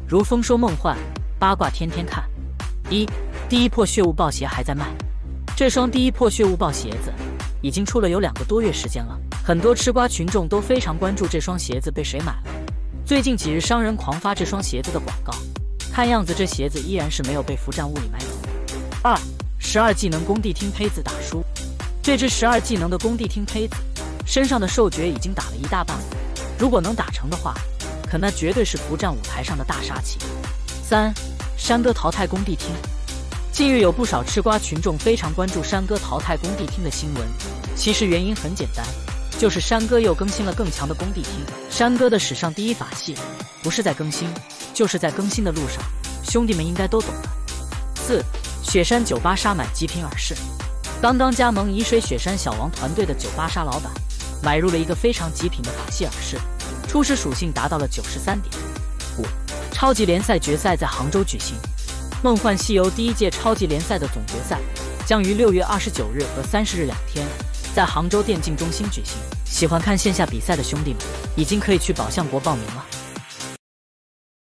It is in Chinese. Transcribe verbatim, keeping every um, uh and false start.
如丰收梦幻、八卦天天看。一，第一破血雾豹鞋还在卖。这双第一破血雾豹鞋子已经出了有两个多月时间了，很多吃瓜群众都非常关注这双鞋子被谁买了。最近几日，商人狂发这双鞋子的广告，看样子这鞋子依然是没有被伏战物里买走。二，十二技能工地厅胚子打输。这只十二技能的工地厅胚子身上的兽诀已经打了一大半了，如果能打成的话，可那绝对是伏战舞台上的大杀器。三，山哥淘汰工地厅。近日有不少吃瓜群众非常关注山哥淘汰工地厅的新闻，其实原因很简单，就是山哥又更新了更强的工地厅。山哥的史上第一法系不是在更新，就是在更新的路上，兄弟们应该都懂的。四，雪山九八杀买极品耳饰。刚刚加盟沂水雪山小王团队的九八杀老板买入了一个非常极品的法系耳饰，初始属性达到了九十三点。五，超级联赛决赛在杭州举行。梦幻西游第一届超级联赛的总决赛将于六月二十九日和三十日两天在杭州电竞中心举行。喜欢看线下比赛的兄弟们，已经可以去宝象国报名了。